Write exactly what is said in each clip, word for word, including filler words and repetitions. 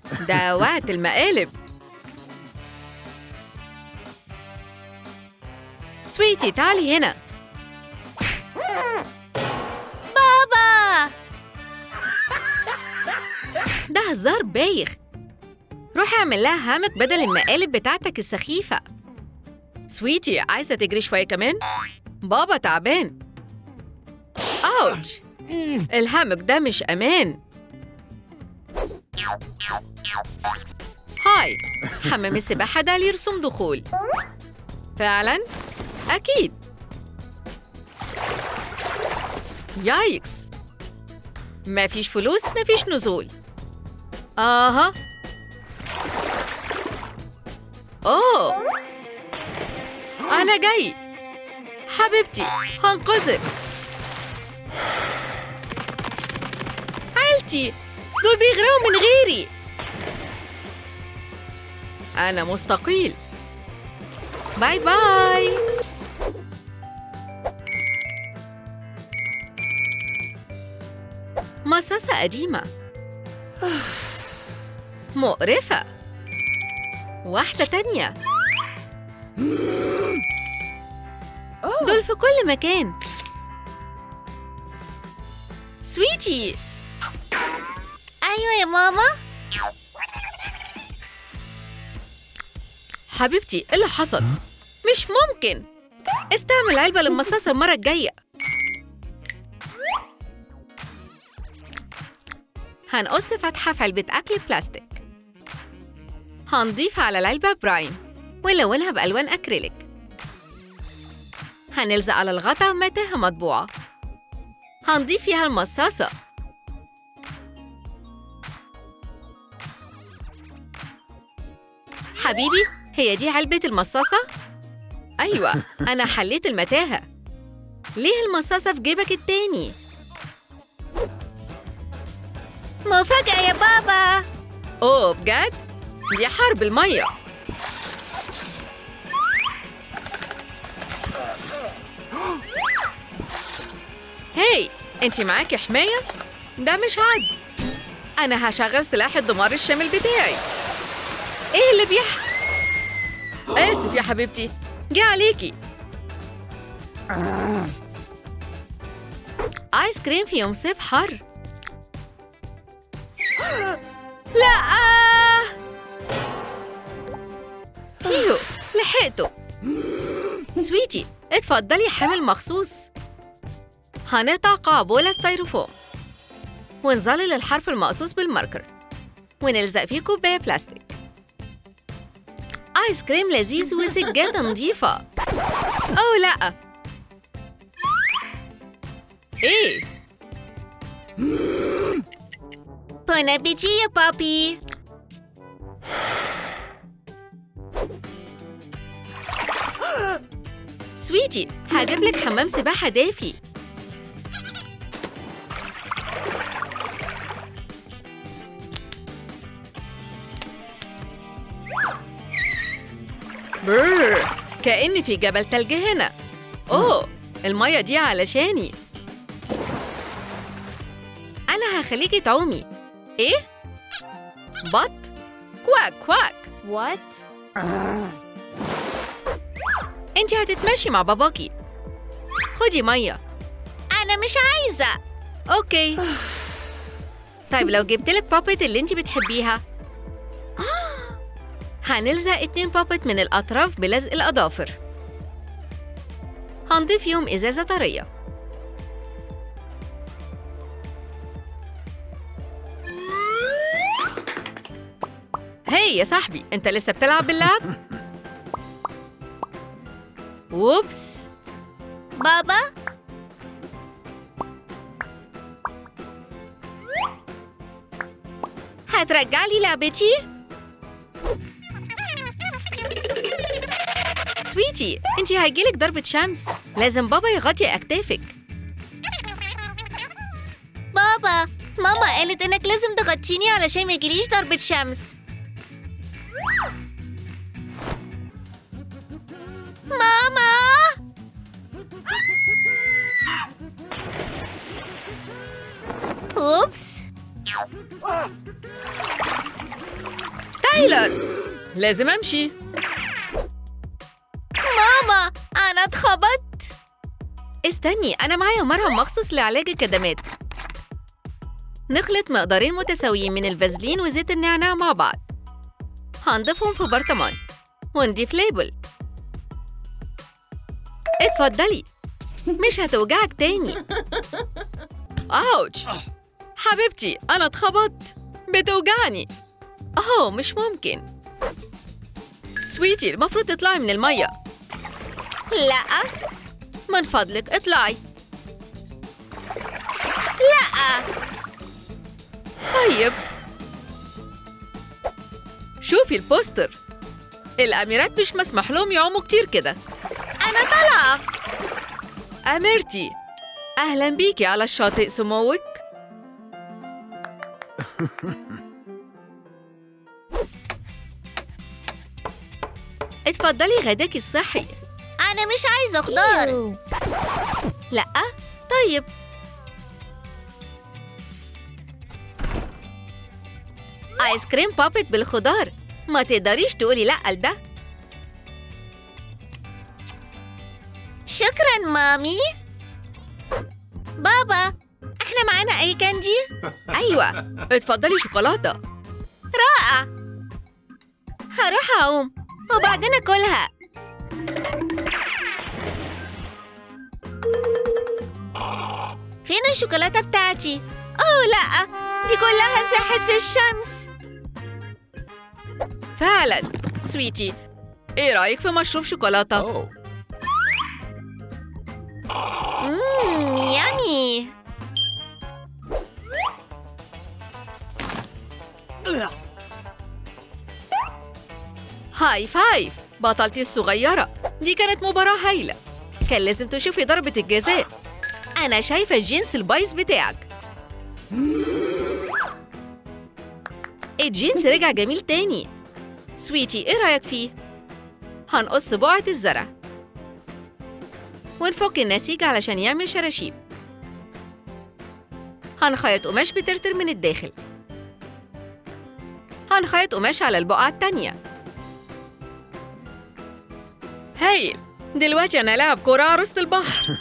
ده وقت المقالب. سويتي تعالي هنا. بابا، ده هزار بايخ. روحي اعمل لها هامك بدل المقالب بتاعتك السخيفة. سويتي عايزة تجري شوية كمان؟ بابا تعبان. أوتش، الهامك ده مش أمان. هاي، حمام السباحة ده ليه رسوم دخول. فعلاً؟ أكيد. يايكس، مفيش فلوس مفيش نزول. آها. أوه، أنا جاي. حبيبتي هنقذك. عيلتي دول بيغرقوا من غيري. أنا مستقيل. باي باي. مصاصة قديمة مقرفة. واحدة تانية. دول في كل مكان. سويتي. أيوة يا ماما. حبيبتي إيه اللي حصل؟ مش ممكن. استعمل علبة للمصاصة المرة الجاية. هنقص فتحة في علبة أكل بلاستيك. هنضيف على العلبة برايم ونلونها بألوان أكريليك. هنلزق على الغطا متاهة مطبوعة. هنضيف فيها المصاصة. حبيبي، هي دي علبة المصاصة؟ أيوة، أنا حليت المتاهة. ليه المصاصة في جيبك التاني؟ مفاجأة يا بابا. أوه بجد؟ دي حرب المية. هاي، أنتي معاكي حماية؟ ده مش عد. أنا هشغل سلاح الدمار الشامل بتاعي. إيه اللي بيح؟ آسف يا حبيبتي، جه عليكي. آيس كريم في يوم صيف حر. لا، فيهو لحقته. سويتي اتفضلي حامل مخصوص. هنقطع قابولة ستيروفوم ونظلل الحرف المقصوص بالماركر ونلزق فيه كوباية بلاستيك. آيس كريم لذيذ وسجادة نظيفة. أوه لأ. إيه؟ بون أبيتي يا بابي. سويتي هجيب لك حمام سباحة دافي. برر، كأني في جبل تلج هنا. أوه، المية دي علشاني. أنا هخليكي تعومي. إيه؟ بط؟ كواك كواك. وات؟ أنتي هتتمشي مع باباكي. خدي مية. أنا مش عايزة. أوكي. طيب لو جبتلك بابت اللي أنتي بتحبيها. هنلزق اتنين بابت من الأطراف بلزق الأظافر. هنضيف فيهم إزازة طرية. هاي يا صاحبي، أنت لسه بتلعب باللعب؟ ووبس. بابا، هترجعلي لعبتي؟ سويتي، انتي هيجيلك ضربة شمس. لازم بابا يغطي أكتافك. بابا، ماما قالت إنك لازم تغطيني علشان ما يجيليش ضربة شمس. ماما! أوبس. تايلر، لازم أمشي. ماما أنا اتخبطت. استني، أنا معايا مرهم مخصوص لعلاج الكدمات. نخلط مقدارين متساويين من الفازلين وزيت النعناع مع بعض. هنضيفهم في برطمان ونضيف ليبل. اتفضلي، مش هتوجعك تاني. أوتش، حبيبتي أنا اتخبطت، بتوجعني. أوه مش ممكن. سويتي، المفروض تطلعي من المية. لا من فضلك اطلعي. لا. طيب، شوفي البوستر. الأميرات مش مسمح لهم يعوموا كتير كده. أنا طالعة. أميرتي، أهلاً بيكي على الشاطئ سموك. اتفضلي غداكي الصحي. أنا مش عايزة خضار. لأ؟ طيب. آيس كريم بابت بالخضار، ما تقدريش تقولي لأ لده. شكراً مامي. بابا، إحنا معانا أي كاندي؟ أيوة، اتفضلي شوكولاتة. رائع. هروح أقوم وبعدين أكلها. فين الشوكولاتة بتاعتي؟ أوه لأ، دي كلها ساحت في الشمس. فعلاً. سويتي، إيه رأيك في مشروب شوكولاتة؟ مم، يامي. هاي فايف، بطلتي الصغيرة. دي كانت مباراة هايلة. كان لازم تشوفي ضربة الجزاء. أنا شايفة الجينز البايظ بتاعك. الجينز رجع جميل تاني. سويتي، إيه رأيك فيه؟ هنقص بقعة الزرع ونفك النسيج علشان يعمل شراشيب. هنخيط قماش بترتر من الداخل. هنخيط قماش على البقعة التانية. هايل، دلوقتي أنا لاعب كورة عروسة البحر.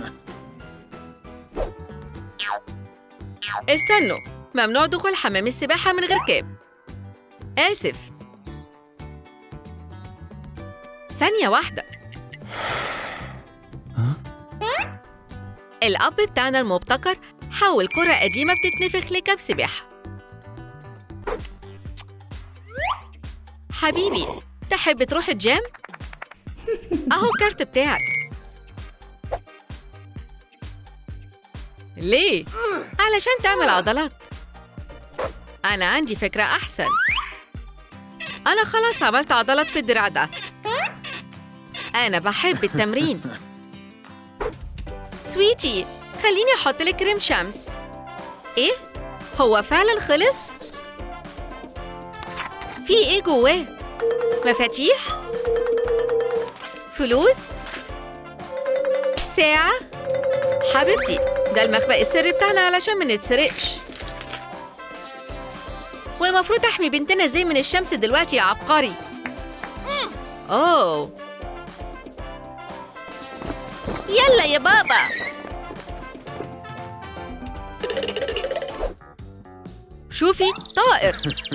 استنوا، ممنوع دخول حمام السباحة من غير كاب. آسف. ثانية واحدة. الأب بتاعنا المبتكر حول كرة قديمة بتتنفخ لكاب سباحة. حبيبي، تحب تروح الجيم؟ أهو الكارت بتاعك. ليه؟ علشان تعمل عضلات. أنا عندي فكرة أحسن. أنا خلاص عملت عضلات في الدراع ده. أنا بحب التمرين. سويتي، خليني أحط لك كريم شمس. إيه؟ هو فعلاً خلص؟ في إيه جواه؟ مفاتيح؟ فلوس؟ ساعة؟ حبيبتي، ده المخبأ السري بتاعنا علشان ما نتسرقش. والمفروض أحمي بنتنا زي من الشمس دلوقتي يا عبقري. أوه، يلا يا بابا. شوفي، طائر.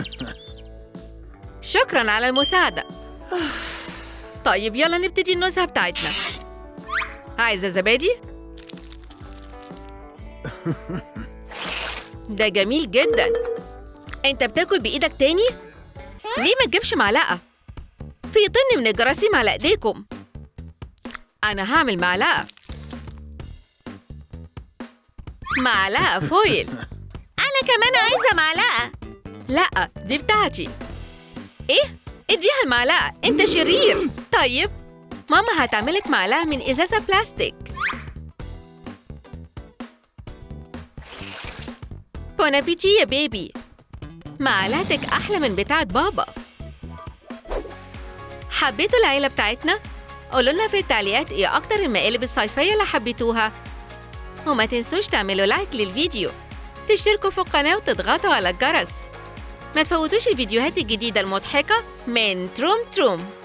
شكراً على المساعدة. طيب يلا نبتدي النزهة بتاعتنا. عايزة زبادي؟ ده جميل جداً. أنت بتاكل بإيدك تاني؟ ليه ما تجيبش معلقة؟ في طن من الجراثيم على إيديكم. أنا هعمل معلقة. معلقة فويل. أنا كمان عايزة معلقة. لأ، دي بتاعتي. إيه؟ اديها المعلقة، أنت شرير. طيب، ماما هتعملك معلقة من إزازة بلاستيك. بون أبيتي يا بيبي. معلقتك أحلى من بتاعت بابا. حبيتوا العيلة بتاعتنا؟ قولوا لنا في التعليقات إيه أكتر المقالب الصيفية اللي حبيتوها. وما تنسوش تعملوا لايك للفيديو تشتركوا في القناة وتضغطوا على الجرس. ما تفوتوش الفيديوهات الجديدة المضحكة من تروم تروم.